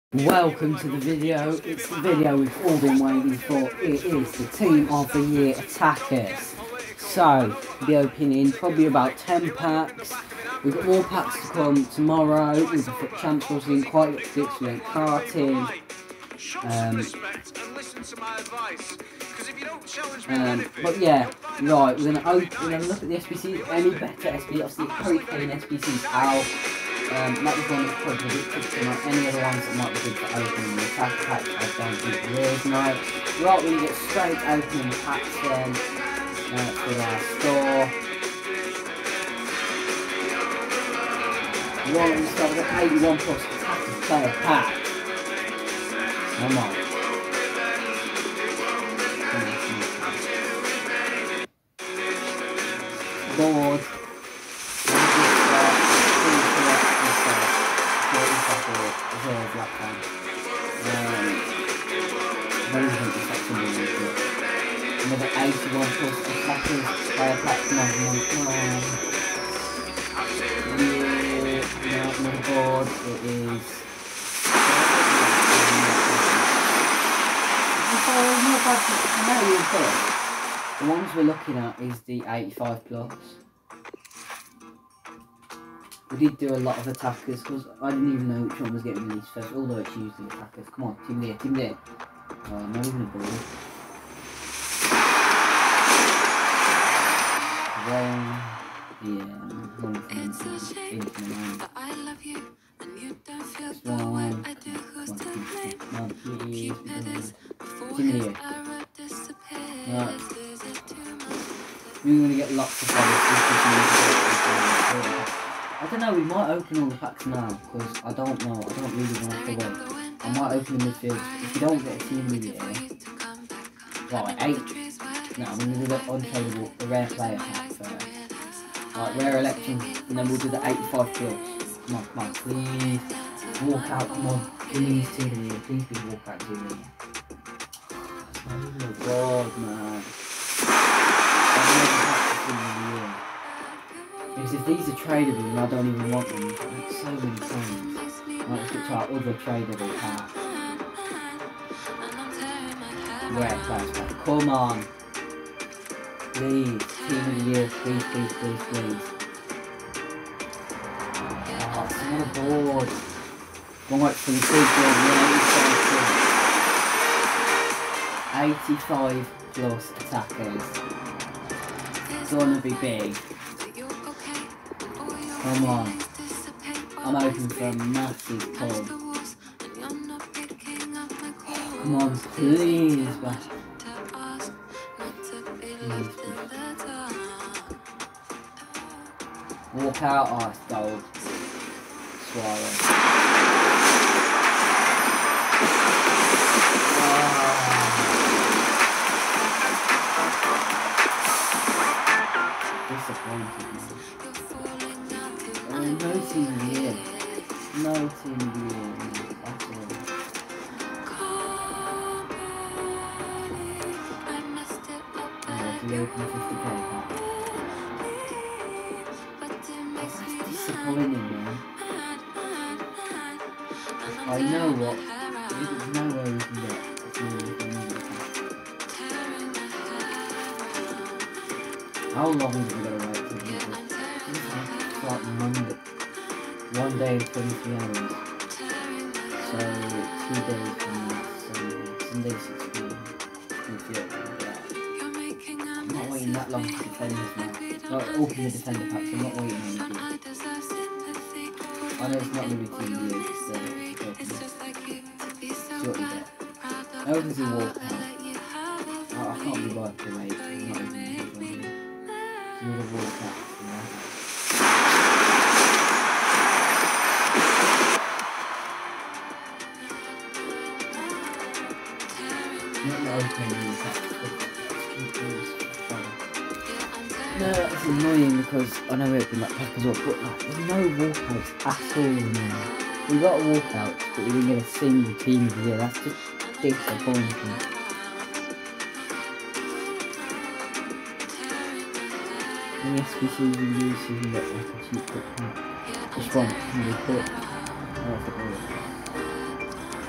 Welcome to the video. It's the video we've all been waiting for. It is the Team of the Year attackers. So, we'll be opening probably about 10 packs. We've got more packs to come tomorrow. We've got FUT Champs in quite a bit to we went karting. But yeah, right, we're gonna look at the SBCs. Any better SBC? Obviously, Hurricane SBCs out. That was one that's probably a bit tricky. Any other ones that might be good for opening the attack packs, I don't think there is. No. Right, we get straight opening the packs then. For our store. Right, we start with an 81 plus attackers player pack. Come on. Board. Another 81 plus attackers player pack. Come on. Yeah, another board. It is. The ones we're looking at is the 85 plus. We did do a lot of attackers because I didn't even know which one was getting released first, although it's usually attackers. Come on, team there. Oh, not even a ball. It's a shame, but I love you, and you don't feel the way I do. Who's to blame? Keep it before his arrow disappears. Right. We're going to get lots of I don't know, we might open all the packs now, because I don't know, I don't really want to wait. I might open the midfield. If you don't get a team of the year, right, 8. No, I'm going to do the untradable, the rare player pack first. Right, rare elections, and then we'll do the 85 plus. Come on, please. Walk out, come on. Please, team of the year. Please walk out, team of the year. Oh my god, man. Because if these are tradable and I don't even want them, it's so many times. Right, let's get to our other tradable pack. Rare players pack. Come on. Please, team of the year, please. Oh, it's not a board. Right, for the big board, 85 plus attackers. It's gonna be big. Come on. I'm open for a massive pull. Come on, please, but walk out, ice gold. Swallow. Disappointed. No team of the year. No team of the year. That's all. Do you open 50k pack? That's disappointing, man. I know what. There's no way we can get a team of the year. How long are we going to wait for this? It's like Monday. 1 day and 23 hours. So 2 days from now. So Sunday 6 p.m. I'm not waiting that long to defend this now. Like, open the defender packs, I'm not waiting on you. I know it's not going to be 2 years, so see what you get. I open the walkout. I can't be bothered to wait. I'm not even going to do it. Another walkout. No, it's annoying because I know we opened that pack as well, but like, there's no walkouts at all now. We got walkouts, but we didn't get a single team of the year. That's just disappointing. And the SBC we use, you can get like a cheap quick pack. Just one can be quick.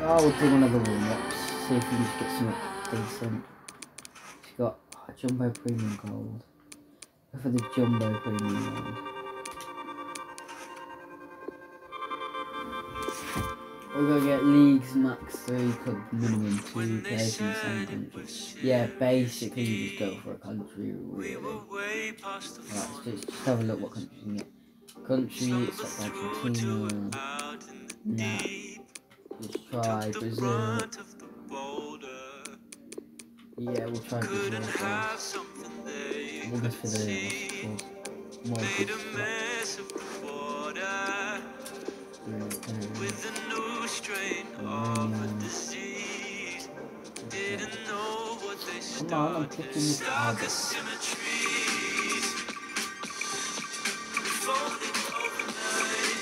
we'll do another warm-up. See if we can just get something decent. She's got Jumbo Premium Gold. Go for the Jumbo Premium Gold. We're gonna get leagues max 3, club minimum 2, players in the same country. Yeah, basically you just go for a country, really. Right, just have a look what country you can get. Country, it's like Argentina. Nah. Let's try Brazil. Yeah, we'll try Brazil first. We'll go for the more good stuff. With a new strain of a disease, didn't know what they started. Stuck asymmetries, folded overnight,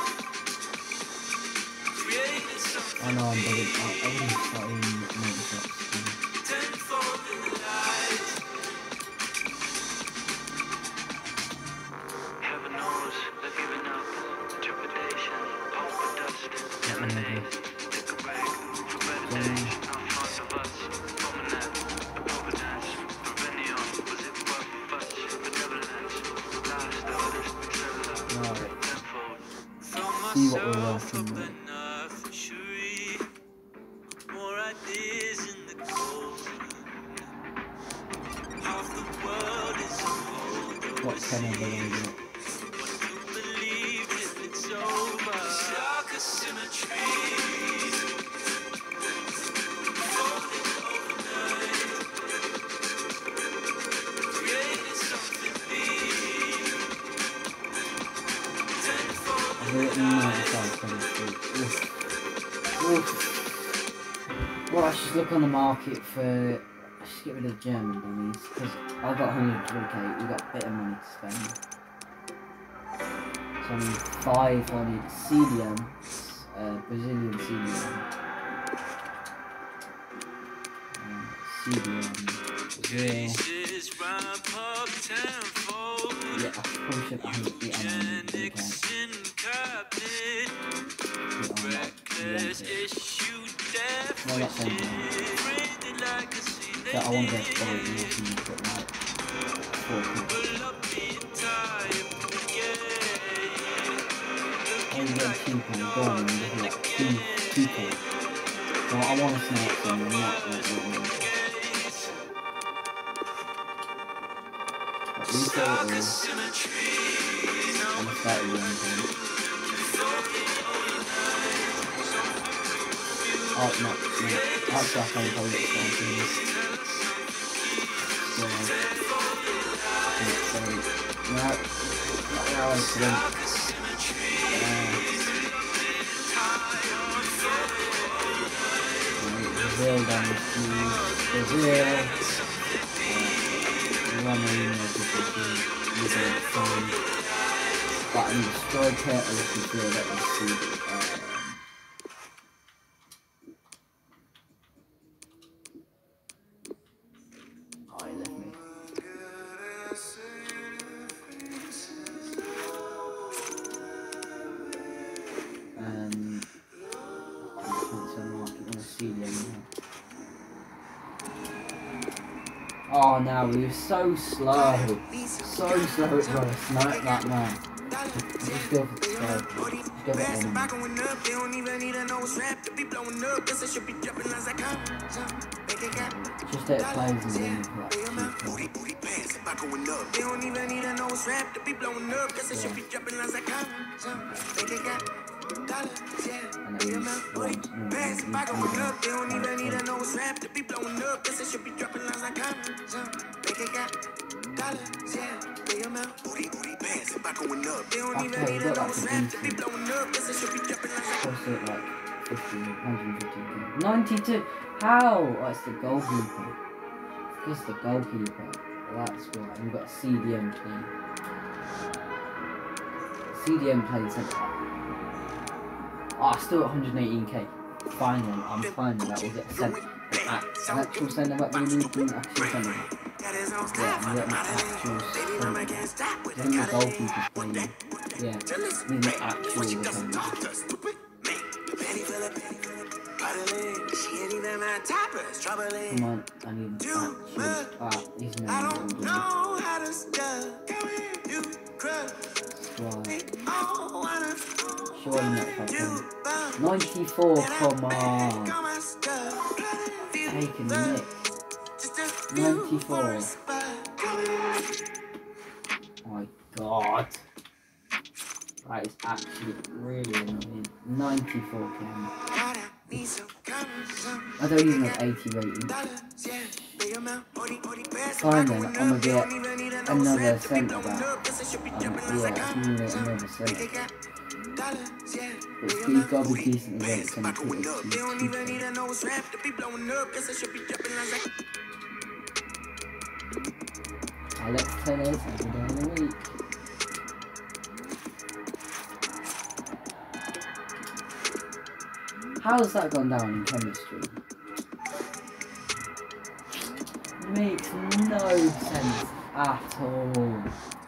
created something. I know I'm bugging. I wouldn't start in maybe shots. Tenfold in the light. Heaven knows they're giving up. Trepidation, hope and dust, lemonade, take a break, for better days, not fond of us, promenade, providence, perennial, was it worth us, benevolence, last orders, cellular, tenfold, throw myself up enough, fishery, more ideas in the cold, half the world is a hold, what can I believe? Well, I should look on the market for. I should get rid of German dummies because I've got 103k. We've got a bit of money to spend. So I need 5. I need CDM, Brazilian CDM. CDM, Brazil. Yeah, I probably should have the no, that's so I want to get forward and also put like 4 people. I want to get 2 people going and just like 2 people. So I want to snap them and not like what at least there it is. I'm gonna start with 1 point. Oh, no. That's I can probably get started. No, now I think. Brazil down the street. Brazil. But I'm destroyed here, I can feel that I see oh, he left me. Oh, now we were so slow. So slow at trying to snipe that man. Just go for the side. Just go for enemy. Just let it play as the enemy for like 2 They don't even need a nose rap to be blowing up. Guess I should be dropping lines like they can get dollars, yeah. They don't even need a nose rap to be blowing up. Guess I should be dropping lines like they can get dollars, yeah. They don't even need a nose rap to be blowing up. Guess I should be dropping lines like 115. 92. How? Oh, it's the goalkeeper. Just the goalkeeper. That's right. We've got a CDM team. CDM playing centre back. Oh, still at 118k. Fine then. I'm fine with that. We'll get an actual centre back. We need an actual centre back. Yeah, we got an actual centre back. Then the goalkeeper's playing. Yeah, we need an actual centre back. Come on, I need actually. He's no surely not fucking 94, come on. Taking the nick. 94. Oh my god. That is actually really annoying. 94 cam. I don't even have 80 rating. Fine then, I'm gonna get another centre back. Yeah, I'm gonna get another centre back. But he's got to be decent against some critics. Alex Tellez every day of the week. How has that gone down in chemistry? Makes no sense at all.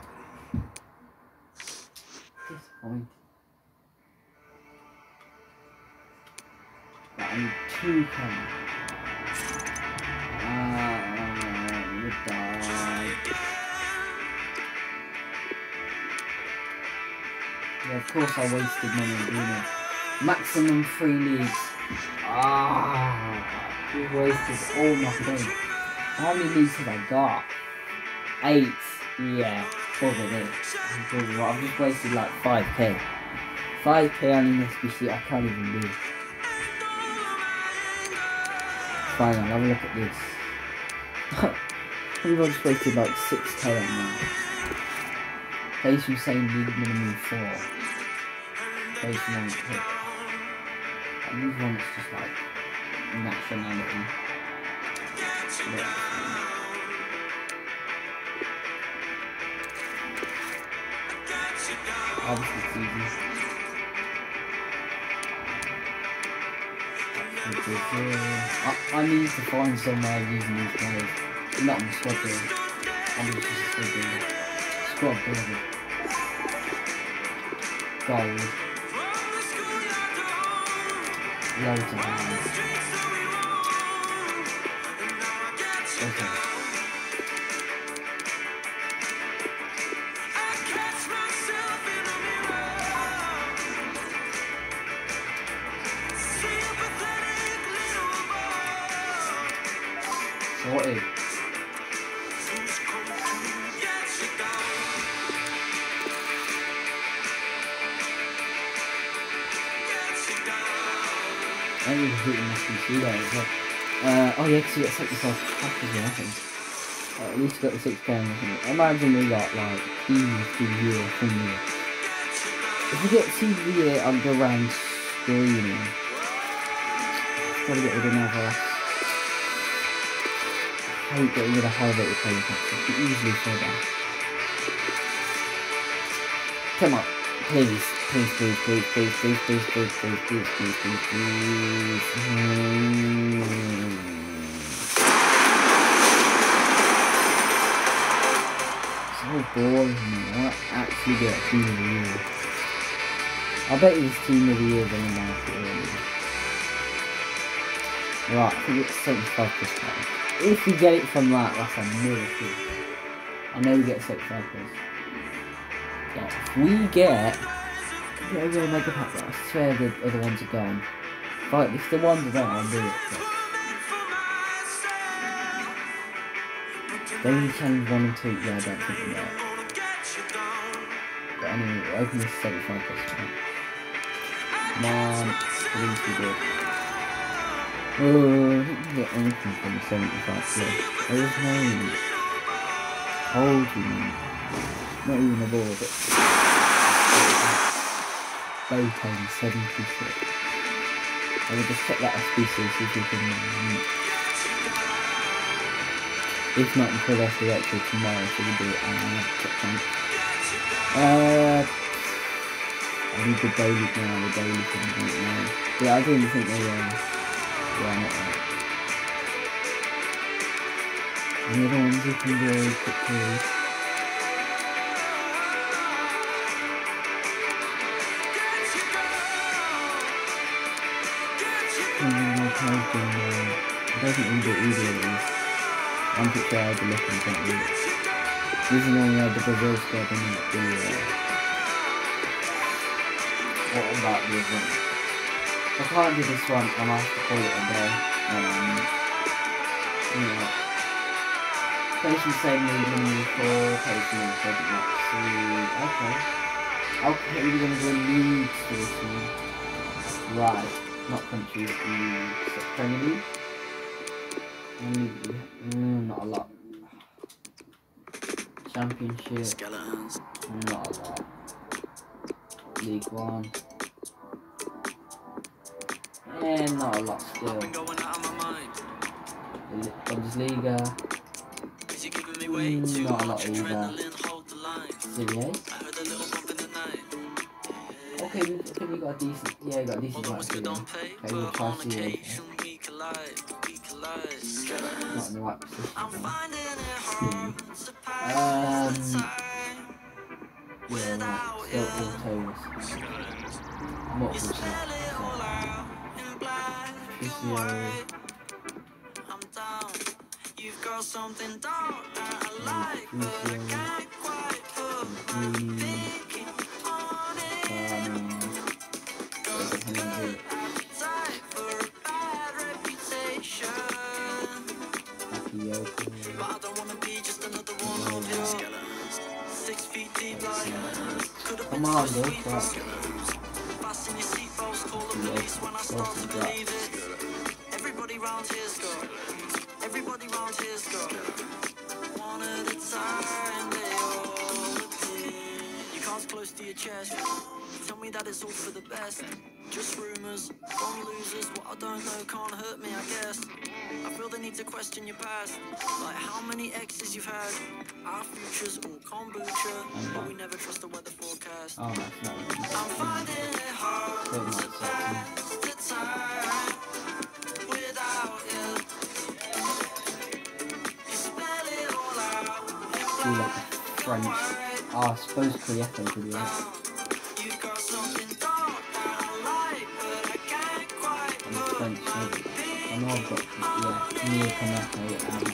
Disappointing. But I need 2 cameras. You died. Yeah, of course I wasted money on doing it. Maximum 3 leagues. We wasted all my money. How many leagues have I got? 8. Yeah, bugger this. I've just wasted like 5k. 5k on an SBC, I can't even do. Fine, I'll have a look at this. We've just wasted like 6k on that. Place from saying league minimum 4. Place from 1 pick. And these ones just like nationality. Yeah. Obviously it's easy. I need to find somewhere using these players. Not on the squad build. I'm just a squad builder. Squad builder. Gold. Loads of hands. Okay. Sorted. I need to hit my PC there as well. Oh yeah, because you got to set yourself up as well, I think. At least you got the 6 games. Imagine we got like Team of the Year from you. If we get Team of the Year, I'll go around screaming. Gotta get rid of another. I hate getting rid of high rated players, I could easily say that. Come on, please. Please, please, please, please, please, please, please, please, please, please, please, please. So boring, man. I want to actually get a Team of the Year. I bet you this Team of the Year is on the market already. Right, I think it's 75%. If we get it from that, that's a miracle. I know we get 75%. Yeah, if we get a real mega pack, I swear the other ones are gone. But if the ones are gone, I'll do it. They only change 1 and 2, yeah, I don't think we get it. But anyway, we'll open this 75%. Come on, please be good. Oh, I didn't get anything from the 75%. There was no holding, not even a ball, but Botan 76. I will just check that SBC, see if we can if not until that's directly tomorrow, so we'll do it on I need the daily now, the daily thing right now. Yeah, I didn't think they were. Yeah, not right. And the other ones you can do quickly. my cards in I don't think we do either of these. I'm pretty sure I had to look and can't read it. This is only the Brazil squad and what about the event? If I can't do this one, I'm going to have to call it a day. Yeah. Patient same lead for patient okay. Okay, we're gonna go leagues for this one. Right, not countries, the Premier League. Not a lot. Championship, Skeletons. not a lot. League One. Not a lot still. Bundesliga. Not a lot either. Serie A. Okay, I think we got a decent. Yeah, we got a decent amount of Serie A. Okay, we'll try Serie A. Not in the right position. Yeah, right. Still autos. What was that? You've got something dark that I like, but I can't quite put my thinking on it. Appetite for a bad reputation, but I don't wanna be just another one of your skeletons. 6 feet deep like could have been so sweet. Fasten your seatbelts, call the police when I start to believe it. Everybody round here's got. Everybody round here's got. One at a time, they all appear. Your cards close to your chest. Tell me that it's all for the best. Just rumours, from losers. What I don't know can't hurt me, I guess. I feel the need to question your past. Like how many exes you've had. Our future's all kombucha, but we never trust the weather forecast. I'm finding it hard to pass the time without you. Do like a French. I suppose Crieto could be right. I'm French, so I know I've got, Neo Kaneko and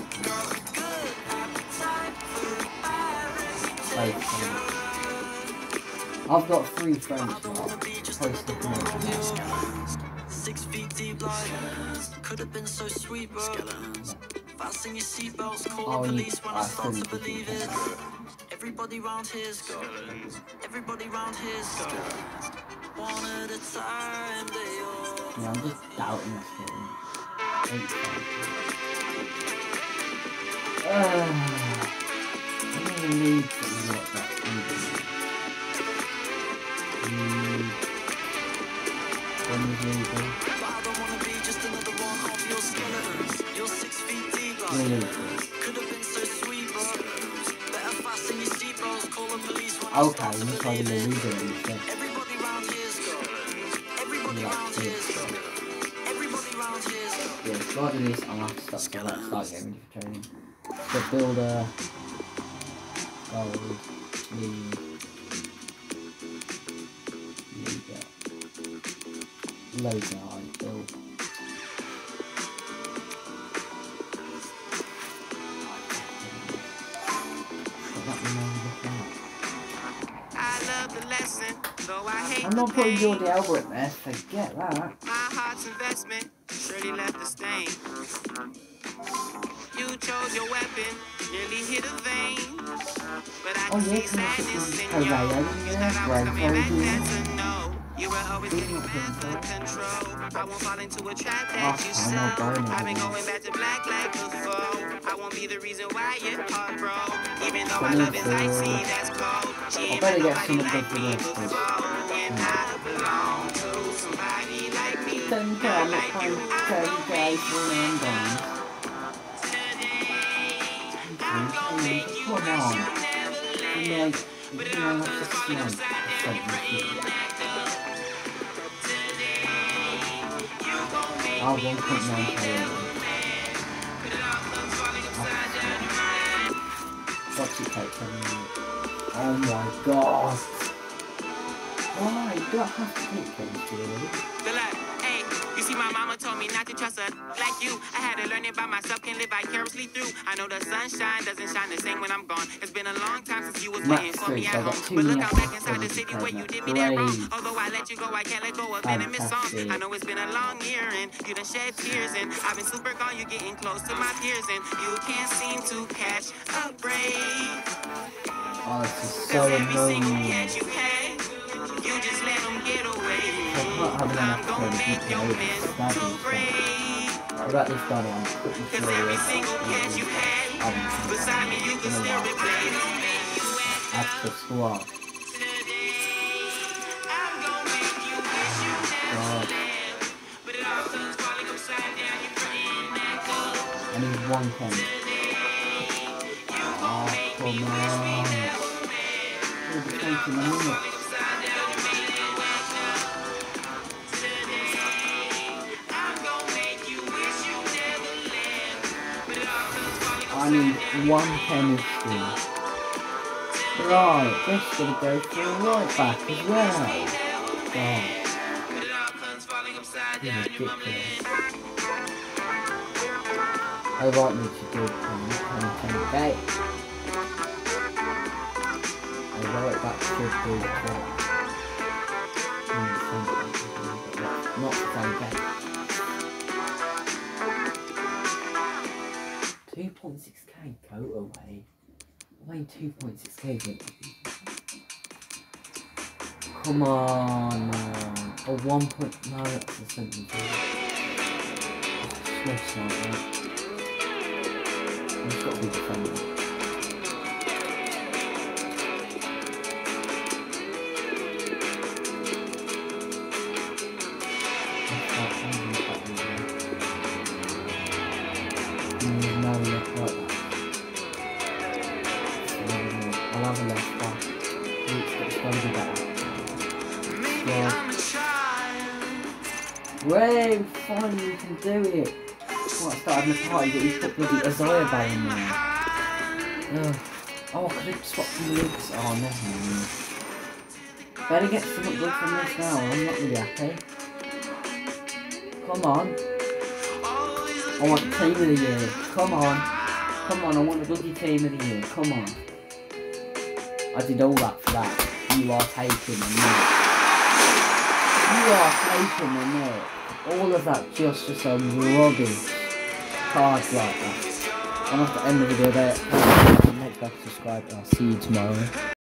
I've got 3 French now. Post the 6 feet deep like could have been so sweet, but fasten your seatbelts, call the police when I start to believe it. Everybody round here's got. Everybody round here's got. One at a time, they all. Yeah, I'm just doubting this game. I'm gonna need to what that But I don't wanna be just another one of your skeletons. You're 6 feet deep, like could have been so sweet, but better fasten your seatbelts, call the police when I start to believe it. Everybody round here's got. Everybody round here's got. Everybody round here's got. Yeah, regarding this, I'm gonna have to start getting ready for training. So builder, gold, lead, loads now I build. I'm not putting Jordi Alba in there, forget that. My heart's investment surely left a stain. You chose your weapon, nearly hit a vein. But I can see sadness in you. You thought I was coming back, that's a no. You were always getting out of control. I won't fall into a trap that you sow. I've been going back to black like before. I won't be the reason why your heart broke. Even though my love is icy, that's cold. She ain't been nobody like me before. And I belong to somebody like me. I like you, I will make you mine. I'm gonna make you wish you never left. But it all comes falling upside down and rain back up. Today, you gon' make me wish we never met. But it all comes falling upside down and rain. What's it take? Oh my god. Why? Do I have to take things really? Hey, you see My mama told me not to trust her like you. I had to learn it by myself, can live vicariously through. I know the sunshine doesn't shine the same when I'm gone. It's been a long time since you was waiting for me at home. But look out back inside the city where you did me that wrong. Although I let you go, I can't let go of venomous songs. I know it's been a long year and you done shed tears, and I've been super gone, you getting close to my peers, and you can't seem to catch a break. Oh, this is so annoying. You just let them get away. I'm gonna make your mess too great. What about this Donnie? I'm pretty sure every single catch you had beside me, you can still replay. That's the squad. I'm gonna make you wish you never left. But it all comes falling upside down, you praying that good. I need 1 penny. Oh, come on. I need 1 penny still. Right, this is gonna go for a right back as well. God. Ridiculous. I want me to do 10k. A right back should do the job. Not 10k. 2.6k, go away. Wait, 2.6k. Come on, man. A 1 point. No, that's a simple thing. Switch like that. It's got to be defended. No, left like that. I'll have a left back. It's got to be better. Way, finally you can do it. Well, I started the party, but you put bloody Isaiah Bell in there. Ugh. Oh, I could have swapped from the Lucas. Oh, never mind. Better get something good from this now. I'm not really happy. Come on. I want team of the year. Come on. Come on, I want a bloody team of the year. Come on. I did all that for that. You are taking a minute. You are taking a minute. All of that just for some rubbish cards like that. I'm going to have to end the video there. Make sure to subscribe and I'll see you tomorrow.